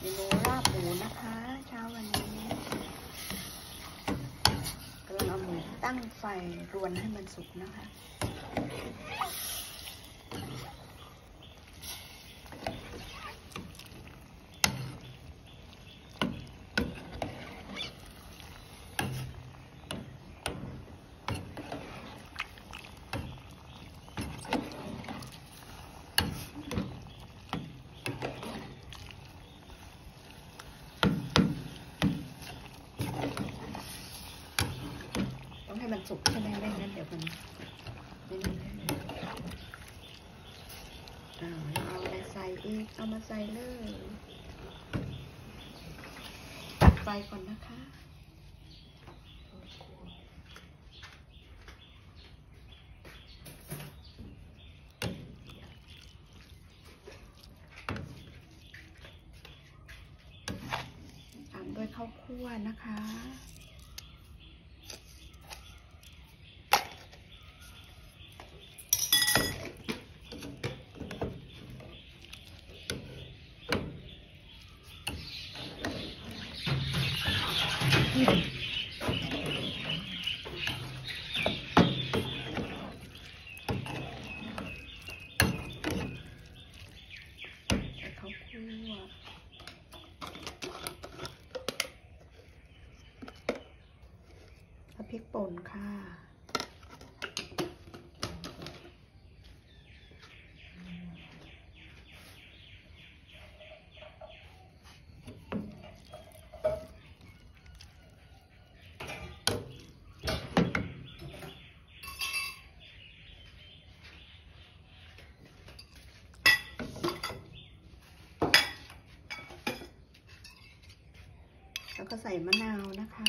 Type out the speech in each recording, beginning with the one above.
เมนูลาบหมูนะคะเช้าวันนี้กำลังเอาหมูตั้งไฟรวนให้มันสุกนะคะให้มันสุกใช่ไหมไม่งั้นเดี๋ยวมันไม่ได้เอาอะไรใส่อีกเอามาใส่เลยตัดไฟก่อนนะคะตามด้วยข้าวคั่วนะคะพริกป่นค่ะแล้วก็ใส่มะนาวนะคะ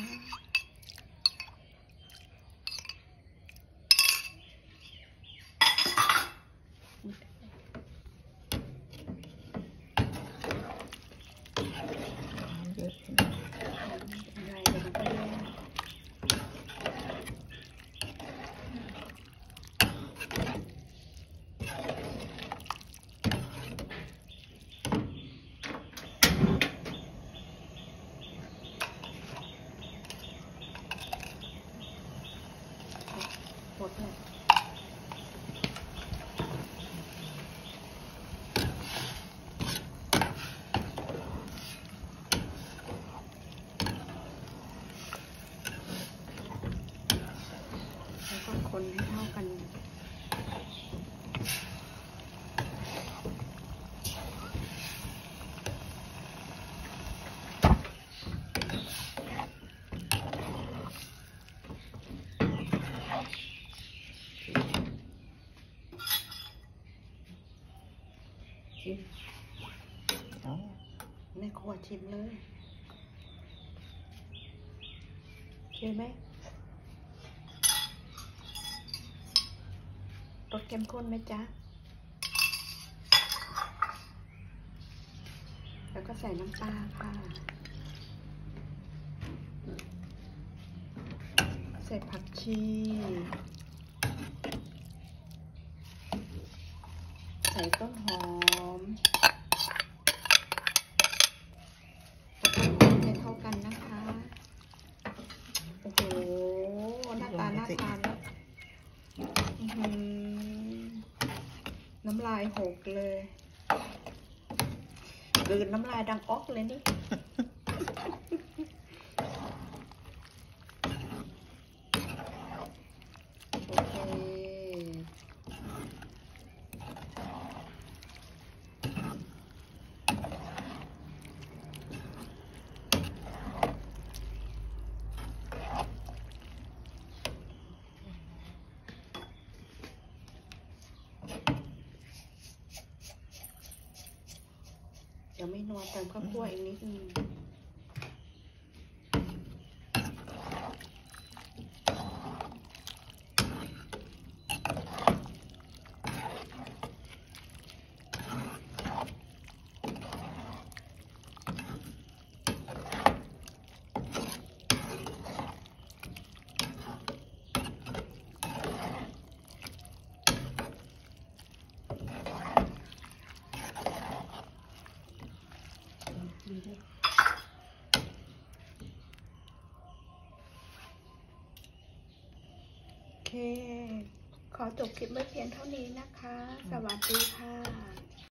หมดเลยแล้วก็คนให้เท่ากันแม่ครัวชิมเลยใช่ไหมรสเข้มข้นไหมจ๊ะแล้วก็ใส่น้ำปลาค่ะใส่ผักชีใส่ต้นหอมให้เข้ากันนะคะโอ้โหหน้าตาน่าทานแล้วน้ำลายหกเลยกลืนน้ำลายดังอ๊อกเลยนี่โอเคเดี๋ยวไม่นัวเติมข้าวคั่วอีกนิดนึงโอเค ขอจบคลิปไว้เพียงเท่านี้นะคะ สวัสดีค่ะ